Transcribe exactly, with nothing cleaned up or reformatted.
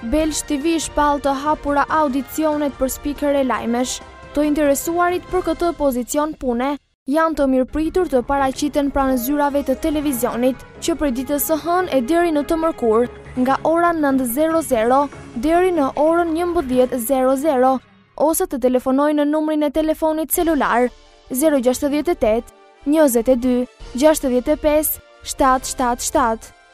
Belsh T V shpall të hapura audicionet për speaker e lajmesh. Të interesuarit për këtë pozicion pune janë të mirëpritur të paraqiten pranë zyrave të televizionit, që prej ditës së hënë e deri në të mërkurë, nga ora nëntë e zero zero deri në orën njëmbëdhjetë e zero zero, ose të telefonojnë në numrin e telefonit celular zero gjashtëdhjetë e tetë, njëzet e dy, gjashtëdhjetë e pesë, shtatë shtatë shtatë.